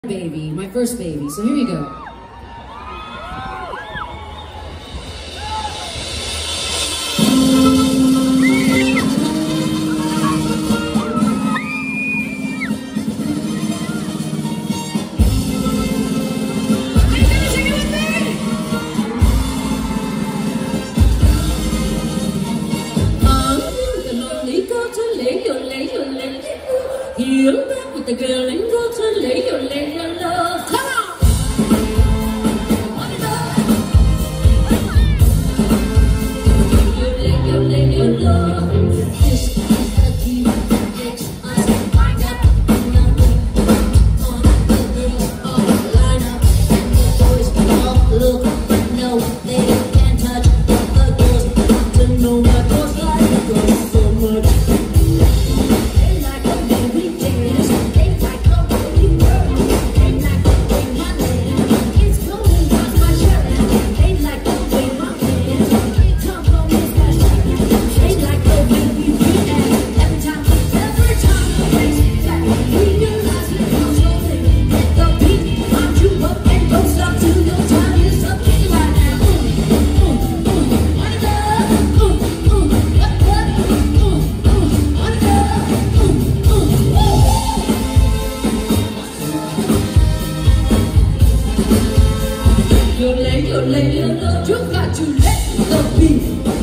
baby, my first baby. So here we go. You're back with the girl and go to lay your love. Come on! Lay your love. This is a key. Next, I find out nothing on the girls all line up. And the boys all look, but no, they can't touch. But the girls want to know what goes like. It goes so much. You got to let the beat